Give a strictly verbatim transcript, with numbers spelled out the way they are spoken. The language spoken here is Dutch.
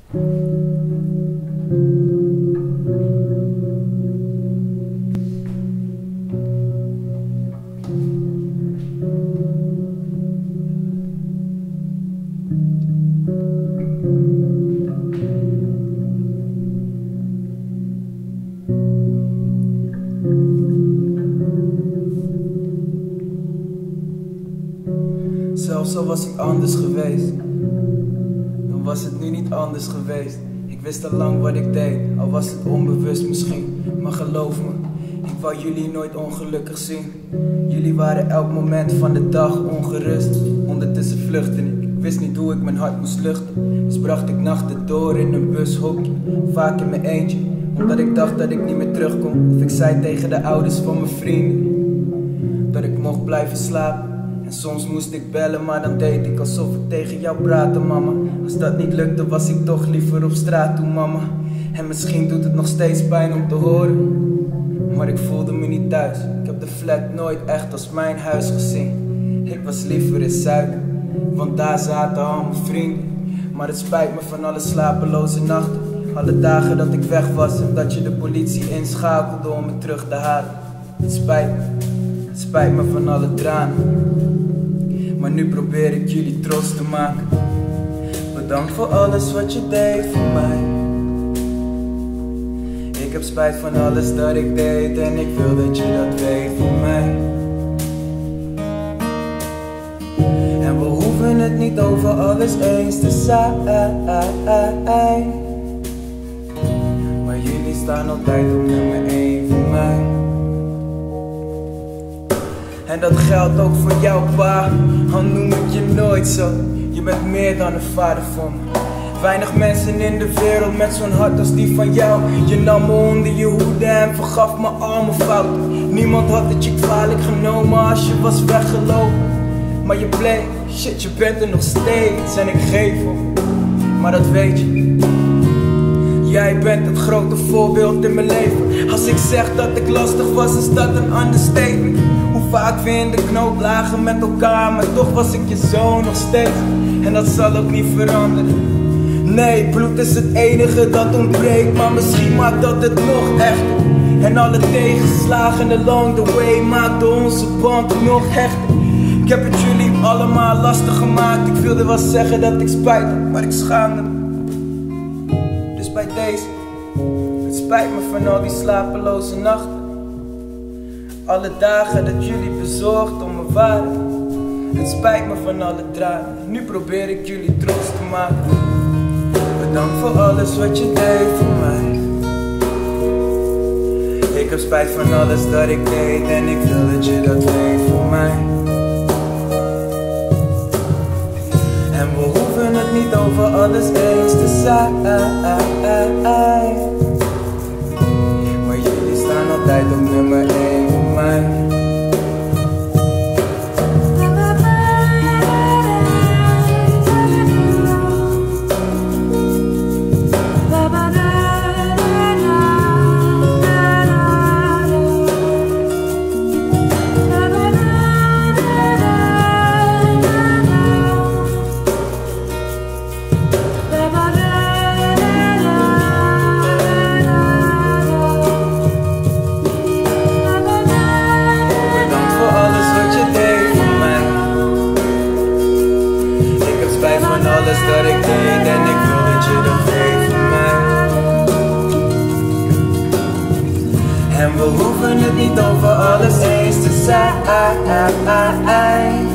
Zelfs al was ik anders geweest, dan was het nu niet anders geweest. Ik wist al lang wat ik deed, al was het onbewust misschien. Maar geloof me, ik wou jullie nooit ongelukkig zien. Jullie waren elk moment van de dag ongerust. Ondertussen vluchtte ik, ik wist niet hoe ik mijn hart moest luchten. Dus bracht ik nachten door in een bushokje, vaak in mijn eentje, omdat ik dacht dat ik niet meer terugkom. Of ik zei tegen de ouders van mijn vrienden dat ik mocht blijven slapen. En soms moest ik bellen, maar dan deed ik alsof ik tegen jou praatte, mama. Als dat niet lukte, was ik toch liever op straat toe, mama. En misschien doet het nog steeds pijn om te horen, maar ik voelde me niet thuis. Ik heb de flat nooit echt als mijn huis gezien. Ik was liever in Zuiden, want daar zaten al mijn vrienden. Maar het spijt me van alle slapeloze nachten, alle dagen dat ik weg was en dat je de politie inschakelde om me terug te halen. Het spijt me, het spijt me van alle tranen, maar nu probeer ik jullie trots te maken. Bedankt voor alles wat je deed voor mij. Ik heb spijt van alles dat ik deed en ik wil dat je dat weet voor mij. En we hoeven het niet over alles eens te zijn, maar jullie staan altijd op nummer één voor mij. En dat geldt ook voor jou, pa, al noem ik je nooit zo. Je bent meer dan een vader voor me. Weinig mensen in de wereld met zo'n hart als die van jou. Je nam me onder je hoede en vergaf me al mijn fouten. Niemand had het je kwalijk genomen als je was weggelopen. Maar je bleef, shit, je bent er nog steeds en ik geef om. Maar dat weet je, jij bent het grote voorbeeld in mijn leven. Als ik zeg dat ik lastig was, is dat een understatement. Hoe vaak we in de knoop lagen met elkaar, maar toch was ik je zoon nog steeds. En dat zal ook niet veranderen. Nee, bloed is het enige dat ontbreekt, maar misschien maakt dat het nog echter. En alle tegenslagen along the way maakten onze band nog hechter. Ik heb het jullie allemaal lastig gemaakt. Ik wilde wel zeggen dat ik spijt had, maar ik schaamde me. Dus bij deze, het spijt me van al die slapeloze nachten. Alle dagen dat jullie bezorgd om me waren. Het spijt me van alle tranen, nu probeer ik jullie trots te maken. Bedankt voor alles wat je deed voor mij. Ik heb spijt van alles dat ik deed en ik wil dat je dat weet voor mij. En we hoeven het niet over alles eens te zijn, maar jullie staan altijd op nummer één voor mij. Alles dat ik deed en ik wil dat je dat weet voor mij. En we hoeven het niet over alles eens te zijn.